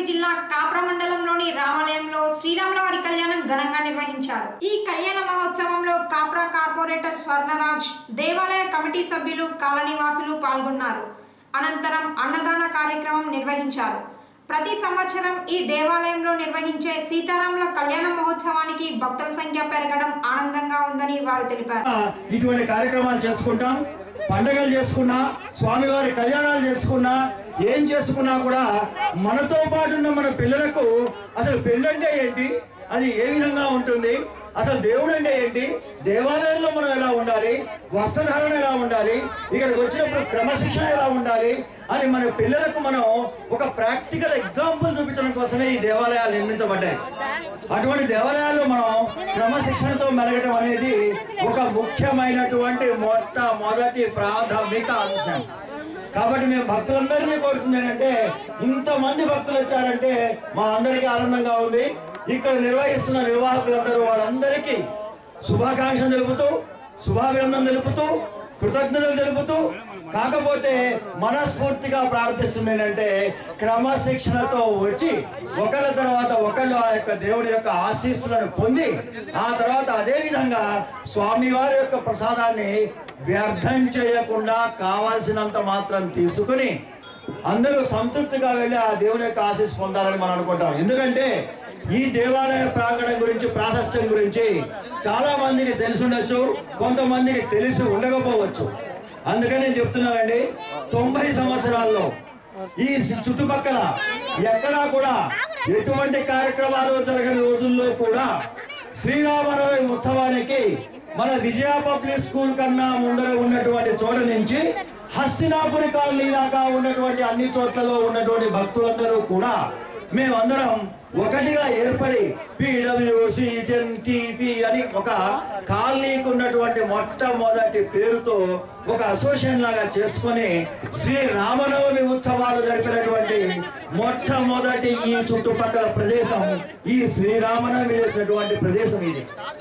జిల్లా కాప్రా మండలంలోని రామాలయంలో శ్రీరాముల వారి కళ్యాణం ఘనంగా నిర్వహించారు। ఈ కళ్యాణ మహోత్సవంలో కాప్రా కార్పొరేటర్ స్వర్ణరాజ్, దేవాలయ కమిటీ సభ్యులు, కాలనీవాసులు పాల్గొన్నారు। అనంతరం అన్నదాన కార్యక్రమం నిర్వహించారు। ప్రతి సంవత్సరం ఈ దేవాలయంలో నిర్వహించే సీతారాముల కళ్యాణ మహోత్సవానికి భక్తుల సంఖ్య పెరగడం ఆనందంగా ఉందని వారు తెలిపారు। ఇటువంటి కార్యక్రమాలు చేసుకుంటాం, పండుగలు చేసుకున్నా, స్వామివారి కళ్యాణాలు చేసుకున్నా, ఏం చేసుకున్నా కూడా మనతో పాటు ఉన్న మన పిల్లలకు అసలు పెళ్ళంటే ఏంటి, అది ఏ విధంగా ఉంటుంది, అసలు దేవుడు అంటే ఏంటి, దేవాలయంలో మనం ఎలా ఉండాలి, వస్త్రధారణ ఎలా ఉండాలి, ఇక్కడికి వచ్చినప్పుడు క్రమశిక్షణ ఎలా ఉండాలి అని మన పిల్లలకు మనం ఒక ప్రాక్టికల్ ఎగ్జాంపుల్ చూపించడం కోసమే ఈ దేవాలయాలు నిర్మించబడ్డాయి। అటువంటి దేవాలయాల్లో మనం క్రమశిక్షణతో మెలగటం అనేది ఒక ముఖ్యమైనటువంటి మొట్టమొదటి ప్రాథమిక అంశం। కాబట్టి మేము భక్తులందరినీ కోరుతుంది ఏంటంటే, ఇంతమంది భక్తులు వచ్చారంటే మా అందరికీ ఆనందంగా ఉంది। ఇక్కడ నిర్వహిస్తున్న నిర్వాహకులందరూ వాళ్ళందరికీ శుభాకాంక్షలు తెలుపుతూ, శుభాభినందనలు తెలుపుతూ, కృతజ్ఞతలు తెలుపుతూ, కాకపోతే మనస్ఫూర్తిగా ప్రార్థిస్తుంది ఏంటంటే, క్రమశిక్షణతో వచ్చి ఒకళ్ళ తర్వాత ఒకళ్ళు ఆ యొక్క దేవుడి యొక్క ఆశీస్సులను పొంది ఆ తర్వాత అదే విధంగా స్వామివారి యొక్క ప్రసాదాన్ని వ్యర్థం చేయకుండా కావాల్సినంత మాత్రం తీసుకుని అందరూ సంతృప్తిగా వెళ్ళి ఆ దేవుని యొక్క ఆశీస్సు పొందాలని మనం అనుకుంటాం। ఎందుకంటే ఈ దేవాలయ ప్రాంగణం గురించి, ప్రాశస్త్యం గురించి చాలా మందికి తెలిసి ఉండొచ్చు, కొంతమందికి తెలిసి ఉండకపోవచ్చు। అందుకని నేను చెప్తున్నానండి, 90 సంవత్సరాల్లో ఈ చుట్టుపక్కల ఎక్కడా కూడా ఎటువంటి కార్యక్రమాలు జరగని రోజుల్లో కూడా శ్రీరామనవమి ఉత్సవానికి మన విజయ పబ్లిక్ స్కూల్ కన్నా ముందర ఉన్నటువంటి చోట నుంచి హస్తినాపురి కాలనీ దాకా ఉన్నటువంటి అన్ని చోట్లలో ఉన్నటువంటి భక్తులందరూ కూడా మేమందరం ఒకటిగా ఏర్పడి పిడబ్ల్యూసి టీపీ అని ఒక కాలనీకి ఉన్నటువంటి మొట్టమొదటి పేరుతో ఒక అసోసియేషన్ లాగా చేసుకొని శ్రీ రామనవమి ఉత్సవాలు జరిపినటువంటి మొట్టమొదటి ఈ చుట్టుపక్కల ప్రదేశం ఈ శ్రీరామనవమి చేసినటువంటి ప్రదేశం ఇది।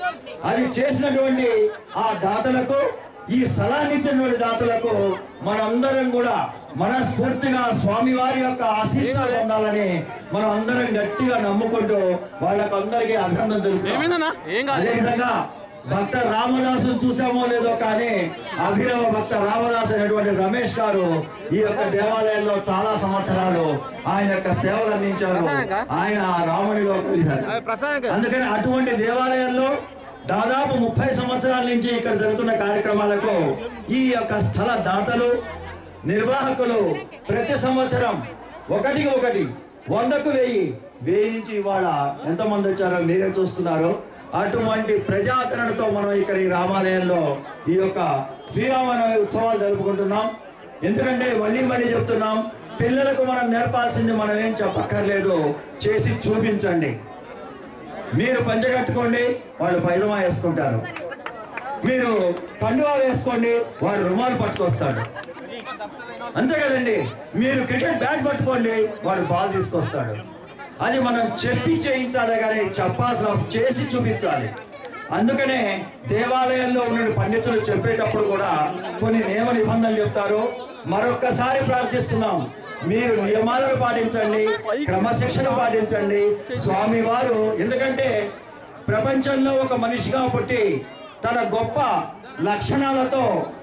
అది చేసినటువంటి ఆ దాతలకు, ఈ స్థలాన్ని ఇచ్చినటువంటి దాతలకు మనందరం కూడా మనస్ఫూర్తిగా స్వామివారి యొక్క ఆశీస్సులు పొందాలని మనం అందరం గట్టిగా నమ్ముకుంటూ వాళ్ళకందరికీ అభినందన తెలుపుతాం। అదేవిధంగా భక్త రామదాసు చూసామో లేదో కానీ అభినవ భక్త రామదాసు అనేటువంటి రమేష్ గారు ఈ యొక్క దేవాలయంలో చాలా సంవత్సరాలు ఆయన యొక్క సేవలు అందించారు, ఆయన రామునిలో కలిశారు। అందుకని అటువంటి దేవాలయంలో దాదాపు 30 సంవత్సరాల నుంచి ఇక్కడ జరుగుతున్న కార్యక్రమాలకు ఈ యొక్క స్థల దాతలు, నిర్వాహకులు ప్రతి సంవత్సరం ఒకటికి ఒకటి 100కు 1000 నుంచి ఇవాళ ఎంతమంది వచ్చారో మీరే చూస్తున్నారు। అటువంటి ప్రజాదరణతో మనం ఇక్కడ ఈ రామాలయంలో ఈ యొక్క శ్రీరామనవమి ఉత్సవాలు జరుపుకుంటున్నాం। ఎందుకంటే మళ్ళీ చెప్తున్నాం, పిల్లలకు మనం నేర్పాల్సింది మనం ఏం చెప్పక్కర్లేదు, చేసి చూపించండి। మీరు పంచగట్టుకోండి, వాళ్ళు పైజమా వేసుకుంటారు, మీరు కండువా వేసుకోండి, వాడు రుమాలు పట్టుకొస్తాడు, అంతే కదండి। మీరు క్రికెట్ బ్యాట్ పట్టుకోండి, వాడు బాల్ తీసుకొస్తాడు। అది మనం చెప్పి చేయించాలి కానీ చెప్పాల్సిన చేసి చూపించాలి। అందుకనే దేవాలయంలో ఉన్న పండితులు చెప్పేటప్పుడు కూడా కొన్ని నియమ నిబంధనలు చెప్తారు। మరొక్కసారి ప్రార్థిస్తున్నాం, మీరు నియమాలను పాటించండి, క్రమశిక్షణ పాటించండి। స్వామివారు ఎందుకంటే ప్రపంచంలో ఒక మనిషిగా పుట్టి తన గొప్ప లక్షణాలతో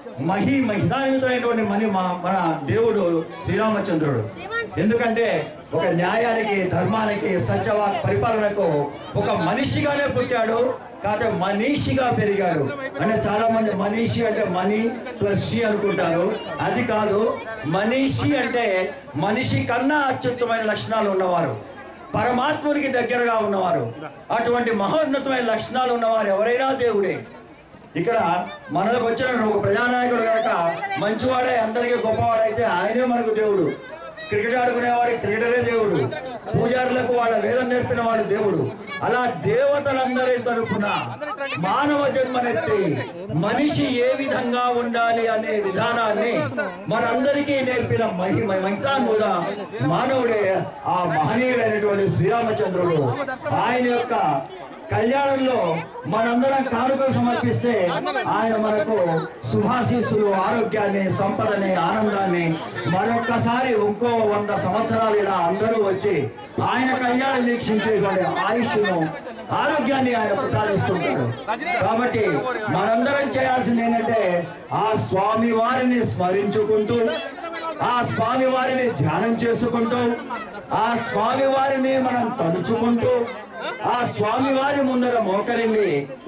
మహిమాన్వితమైనటువంటి మన దేవుడు శ్రీరామచంద్రుడు। ఎందుకంటే ఒక న్యాయానికి, ధర్మానికి, సత్యవాక్ పరిపాలనకు ఒక మనిషిగానే పుట్టాడు, కాకపోతే మనీషిగా పెరిగాడు। అంటే చాలా మంది మనీషి అంటే మనీ ప్లస్ షి అనుకుంటారు, అది కాదు। మనీషి అంటే మనిషి కన్నా అత్యుత్తమైన లక్షణాలు ఉన్నవారు, పరమాత్మునికి దగ్గరగా ఉన్నవారు, అటువంటి మహోన్నతమైన లక్షణాలు ఉన్నవారు ఎవరైనా దేవుడే। ఇక్కడ మనకు వచ్చిన ఒక ప్రజానాయకుడు కనుక మంచివాడే, అందరికీ గొప్పవాడైతే ఆయనే మనకు దేవుడు। క్రికెట్ ఆడుకునేవాడికి క్రికెటరే దేవుడు, పూజారులకు వాళ్ళ వేదం నేర్పిన వాడు దేవుడు। అలా దేవతలందరి తరఫున మానవ జన్మనెత్తి మనిషి ఏ విధంగా ఉండాలి అనే విధానాన్ని మనందరికీ నేర్పిన మహితాన్ముగా మానవుడే ఆ మహనీయుడైనటువంటి శ్రీరామచంద్రుడు। ఆయన యొక్క కళ్యాణంలో మనందరం కానుకలు సమర్పిస్తే ఆయన మనకు శుభాశీస్సులు, ఆరోగ్యాన్ని, సంపదని, ఆనందాన్ని మరొక్కసారి ఇంకో 100 సంవత్సరాలు ఇలా అందరూ వచ్చి ఆయన కళ్యాణం వీక్షించేటువంటి ఆయుష్ను, ఆరోగ్యాన్ని ఆయన ప్రసాదిస్తుంటాడు. కాబట్టి మనందరం చేయాల్సింది ఏంటంటే ఆ స్వామి వారిని స్మరించుకుంటూ, ఆ స్వామి వారిని ధ్యానం చేసుకుంటూ, ఆ స్వామి వారిని మనం తలుచుకుంటూ, ఆ స్వామి వారి ముందర మోకరిల్లి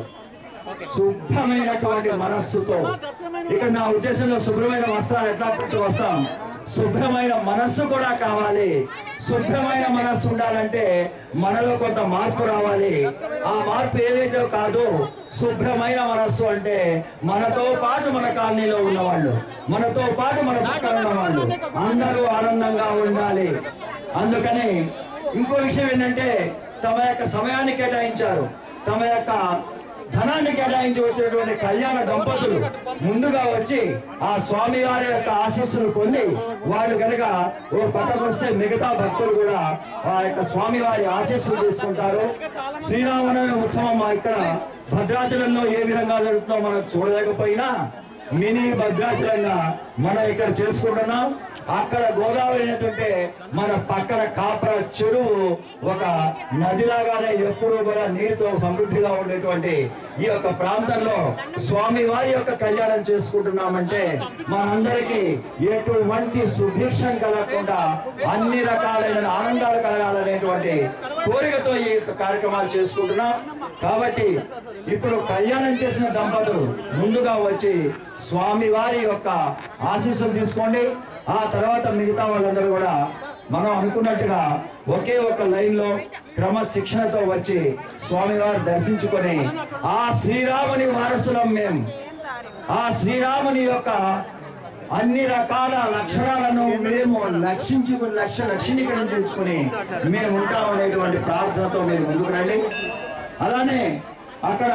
శుభ్రమైనటువంటి మనస్సుతో, ఇక్కడ నా ఉద్దేశంలో శుభ్రమైన వస్త్రాలు ఎట్లా పెట్టి వస్తాం, శుభ్రమైన మనస్సు కూడా కావాలి. శుభ్రమైన మనస్సు ఉండాలంటే మనలో కొంత మార్పు రావాలి. ఆ మార్పు ఏదైతే కాదు, శుభ్రమైన మనస్సు అంటే మనతో పాటు మన కాలనీలో ఉన్నవాళ్ళు, మనతో పాటు మన పక్కన ఉన్నవాళ్ళు అందరూ ఆనందంగా ఉండాలి. అందుకని ఇంకో విషయం ఏంటంటే తమ యొక్క సమయాన్ని కేటాయించారు, తమ యొక్క ధనాన్ని కేటాయించి వచ్చినటువంటి కళ్యాణ దంపతులు ముందుగా వచ్చి ఆ స్వామి వారి యొక్క ఆశీస్సును పొంది వాళ్ళు కనుక ఓ పక్కకు వస్తే మిగతా భక్తులు కూడా ఆ యొక్క స్వామి వారి ఆశీస్సులు తీసుకుంటారు. శ్రీరామనవమి ఉత్సవం ఇక్కడ భద్రాచలంలో ఏ విధంగా జరుగుతుందో మనం చూడలేకపోయినా మినీ భద్రాచలంగా మనం ఇక్కడ చేసుకుంటున్నాం. అక్కడ గోదావరి నది ఉంటే మన పక్కన కాప్రా చెరువు ఒక నదిలాగానే ఎప్పుడూ కూడా నీటితో సమృద్ధిగా ఉండేటువంటి ఈ యొక్క ప్రాంతంలో స్వామి వారి యొక్క కళ్యాణం చేసుకుంటున్నామంటే మనందరికీ ఎటువంటి సుభిక్షం కలగకుండా అన్ని రకాలైన ఆనందాలు కలగాలనేటువంటి కోరికతో ఈ కార్యక్రమాలు చేసుకుంటున్నాం. కాబట్టి ఇప్పుడు కళ్యాణం చేసిన దంపతులు ముందుగా వచ్చి స్వామి వారి యొక్క ఆశీస్సులు తీసుకోండి. ఆ తర్వాత మిగతా వాళ్ళందరూ కూడా మనం అనుకున్నట్టుగా ఒకే ఒక లైన్లో క్రమశిక్షణతో వచ్చి స్వామివారు దర్శించుకొని ఆ శ్రీరాముని వారసులం మేము, ఆ శ్రీరాముని యొక్క అన్ని రకాల లక్షణాలను మేము లక్షణీకరణ చేసుకుని మేము ఉంటామనేటువంటి ప్రార్థనతో మీరు ముందుకు రండి. అలానే అక్కడ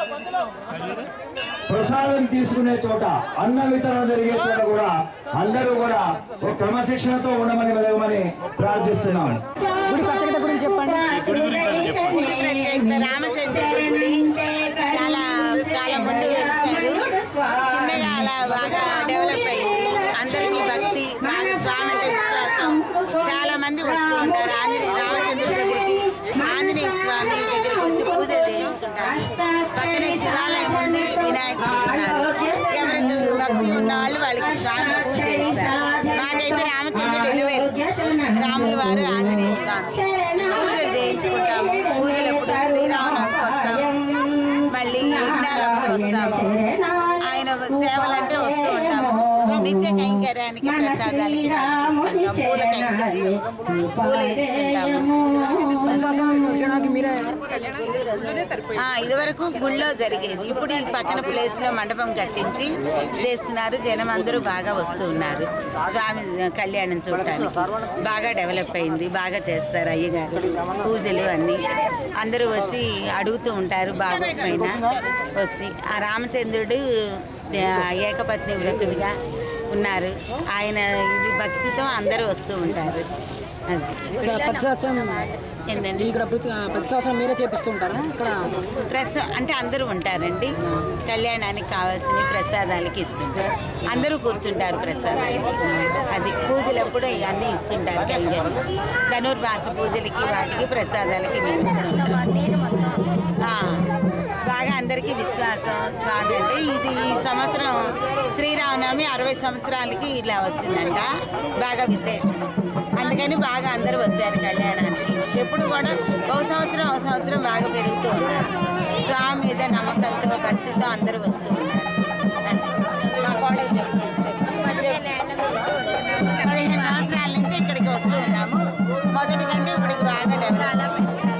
ప్రసాదం తీసుకునే చోట, అన్న వితరణ జరిగే చోట కూడా అందరూ కూడా ఒక క్రమశిక్షణతో ఉండమని వెలగమని ప్రార్థిస్తున్నాం. గుడి ప్రత్యేకత గురించి చెప్పండి. గుడి ప్రత్యేకత రామచంద్రుడి గుడి చాలా కాలం ముందు వెలిసారు. చిన్నగా అలా బాగా డెవలప్ అయ్యింది. అందరికీ భక్తి, బాగా స్వామి అంటే విశ్వాసం. చాలా మంది వస్తూ ఉంటారు. రామచంద్రుడి దగ్గరికి, ఆంజనేయ స్వామి దగ్గరికి వచ్చి పూజలు చేయించుకుంటారు. పక్కనే శివాలయం ఉంది, వినాయకుడు ఉన్నారు. ఎవరికి భక్తి ఉన్న వాళ్ళు వాళ్ళకి స్వామి పూజ చేస్తారు. మాకైతే రామచంద్రుడు ఎలువేలు, రాముల వారు, ఆంజనేయ స్వామి పూజలు చేయించుకుంటాము. పూజలప్పుడు శ్రీరామనవమికి వస్తాము, మళ్ళీ యజ్ఞాలప్పుడు వస్తాము. ఆయన సేవలంటే వస్తూ ఉంటాము. నిత్య కైంకర్యానికి, ప్రసాదాలకి ఇస్తుంటాము. పూల కైంకర్యం, పూలు ఇస్తుంటాము. ఇదివరకు గుళ్ళో జరిగేది, ఇప్పుడు ఈ పక్కన ప్లేస్ లో మండపం కట్టించి చేస్తున్నారు. జనం అందరూ బాగా వస్తూ ఉన్నారు స్వామి కళ్యాణం చూడటానికి. బాగా డెవలప్ అయింది, బాగా చేస్తారు అయ్యగారు పూజలు అన్నీ. అందరూ వచ్చి అడుగుతూ ఉంటారు బాగోకపోయినా వచ్చి. ఆ రామచంద్రుడు ఏకపత్ని వ్రతుడిగా ఉన్నారు. ఆయన ఇది భక్తితో అందరూ వస్తూ ఉంటారు. ఏంటండి ఇక్కడ ప్రతి సంవత్సరం మీరే చేపిస్తుంటారా? ఇక్కడ అంటే అందరూ ఉంటారండి. కళ్యాణానికి కావాల్సిన ప్రసాదాలకి ఇస్తుంటారు. అందరూ కూర్చుంటారు ప్రసాదాలకి. అది పూజలప్పుడు అన్నీ ఇస్తుంటారు. కళ్యాణం ధనుర్మాస పూజలకి, వాటికి ప్రసాదాలకి మేము ఇస్తుంటాం. బాగా అందరికీ విశ్వాసం స్వామి అంటే. ఇది ఈ సంవత్సరం శ్రీరామనవమి 60 సంవత్సరాలకి ఇలా వచ్చిందంట. బాగా విశేషం. అందుకని బాగా అందరూ వచ్చారు కళ్యాణానికి. ఎప్పుడు కూడా ఒక సంవత్సరం బాగా పెరుగుతూ ఉన్నారు. స్వామి మీద నమ్మకంతో, భక్తితో అందరూ వస్తూ ఉన్నారు. మా కోడలు 15 సంవత్సరాల నుంచి ఇక్కడికి వస్తూ ఉన్నాము. మొదటి కంటే ఇప్పటికి బాగా డెవలప్.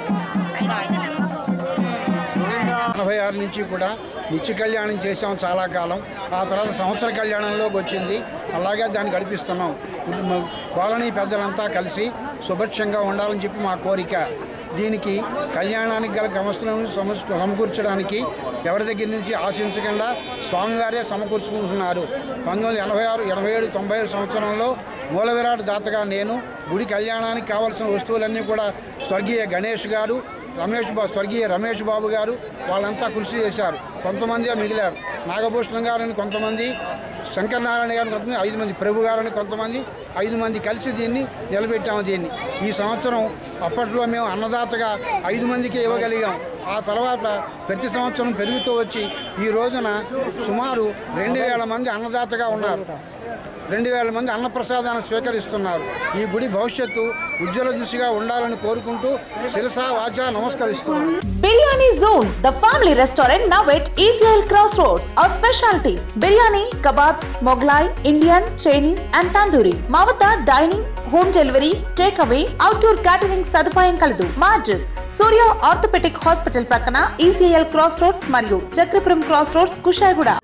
86 నుంచి కూడా నిత్య కళ్యాణం చేసాం చాలా కాలం. ఆ తర్వాత సంవత్సర కళ్యాణంలోకి వచ్చింది. అలాగే దాన్ని గడిపిస్తున్నాం. కాలనీ పెద్దలంతా కలిసి సుభిక్షంగా ఉండాలని చెప్పి మా కోరిక. దీనికి కళ్యాణానికి గల వ్యవస్థలను సమకూర్చడానికి ఎవరి దగ్గర నుంచి ఆశించకుండా స్వామివారే సమకూర్చుకుంటున్నారు. 1986, 87, 90 సంవత్సరంలో మూల విరాట్ దాతగా నేను గుడి కళ్యాణానికి కావాల్సిన వస్తువులన్నీ కూడా స్వర్గీయ గణేష్ గారు, స్వర్గీయ రమేష్ బాబు గారు వాళ్ళంతా కృషి చేశారు. కొంతమంది మిగిలారు. నాగభూషణం గారని కొంతమంది, శంకరనారాయణ గారిని కొంతమంది, 5 మంది, ప్రభు గారని కొంతమంది, 5 మంది కలిసి దీన్ని నిలబెట్టాము. దీన్ని ఈ సంవత్సరం అప్పట్లో మేము అన్నదాతగా 5 మందికి ఇవ్వగలిగాం. ఆ తర్వాత ప్రతి సంవత్సరం పెరుగుతూ వచ్చి ఈ రోజున సుమారు 2000 మంది అన్నదాతగా ఉన్నారు. 2000 మంది అన్నప్రసాదాన్ని స్వీకరిస్తున్నారు. ఈ గుడి భవిష్యత్తు ఉజ్వల దిశగా ఉండాలని కోరుకుంటూ శిరసా వాచా నమస్కరిస్తున్నాను. Biryani Zone, the family restaurant now at ECL Crossroads. Our specialties: biryani, kebabs, Mughlai, Indian, Chinese and Tandoori. Mavata dining, home delivery, takeaway, outdoor catering సదుపాయం కలదు. మా అడ్రస్ సూర్య ఆర్థోపెడిక్ హాస్పిటల్ ప్రక్కన ECL Crossroads మరియు చక్రపురం Crossroads, కుషాయిగూడ.